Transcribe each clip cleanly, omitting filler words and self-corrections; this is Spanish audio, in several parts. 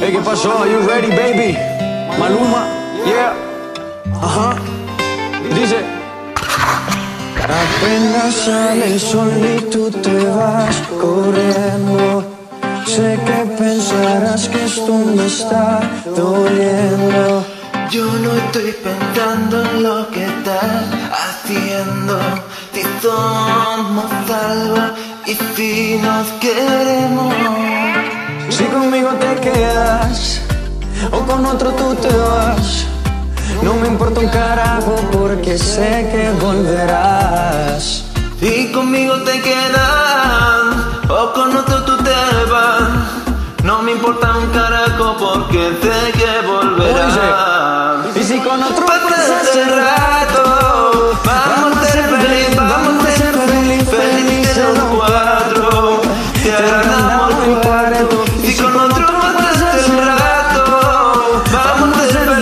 Hey, ¿qué pasó? Are you ready, baby? Maluma, yeah. Ajá. Dice. Apenas sale el sol y tú te vas corriendo. Sé que pensarás que esto me está doliendo. Yo no estoy pensando en lo que estás haciendo. Si somos algo y si nos queremos. Si conmigo te quedas o con otro tú te vas, no me importa un carajo porque sé que volverás. Si conmigo te quedas o con otro tú te vas, no me importa un carajo porque sé que volverás. Y si con otro pasas el rato, vamos a ser felices, vamos a ser felices los cuatro. Te agarramos el cuarto. Y con otro pasas el rato, vamos a ser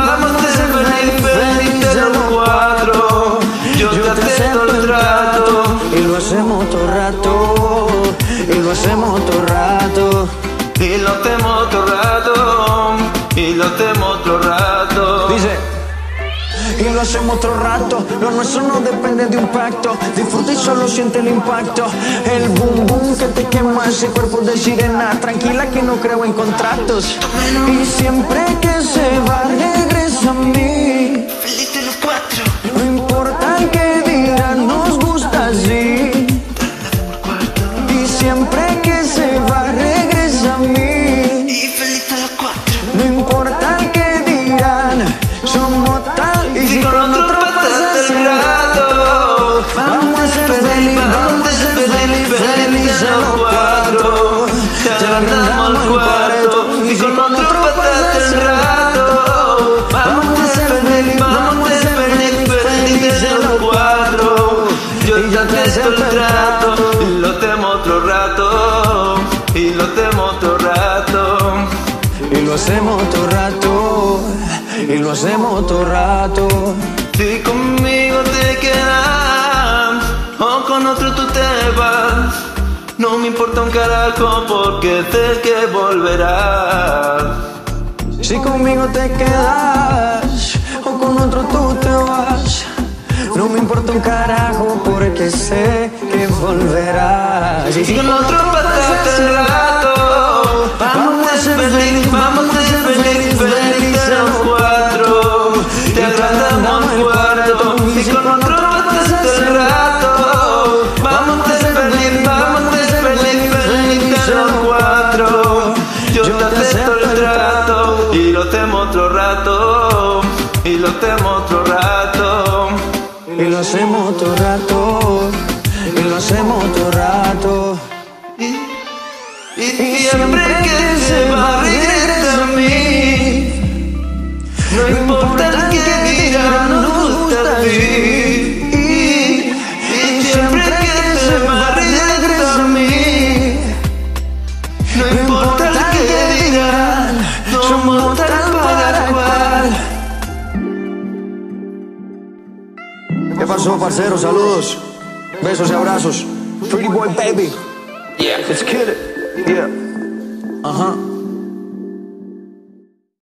felices los cuatro. Yo te acepto el trato. Y lo hacemos todo rato, y lo hacemos todo rato. Y lo hacemos otro rato, y lo hacemos otro rato. Dice, y lo hacemos otro rato. Lo nuestro no depende de un pacto. Disfruta y solo siente el impacto. El boom boom que te quema ese cuerpo de sirena. Tranquila que no creo en contratos. Y siempre que se va regresa a mí. Felices los cuatro. No importa que digan, nos gusta así. Y siempre que se va regresa a mí. Y felices los cuatro. No importa que digan, somos tal. Y si con otro pasas el rato, vamos a ser felices, vamos a ser felices los cuatro. Te agarramos el cuarto. Y con otro pasas el rato, vamos a ser felices los cuatro. Yo te acepto el trato. Y lo hacemos otro rato, y lo hacemos otro rato. Y lo hacemos todo rato, y lo hacemos todo rato. Si conmigo te quedas o con otro tú te vas, no me importa un carajo porque sé que volverás. Si conmigo te quedas o con otro tú te vas, no me importa un carajo porque sé que volverás. Y si con otro pasaste el rato, vamos a ser felices, felices los cuatro. Te agrandamos el cuarto. Y con otro pasaste el rato, vamos a ser felices los cuatro. Yo te acepto el trato. Y lo hacemos otro rato, y lo hacemos otro rato. Y lo hacemos todo rato, y lo hacemos todo rato. Y siempre que se va regresa a mí. No importa el que diga, no gusta así. Y siempre que se va regresa a mí. No importa el que diga, somos tal para cual. ¿Qué pasó, parcero? Saludos, besos y abrazos. Pretty boy, baby. Yeah. Let's kill it. Yeah. Ajá.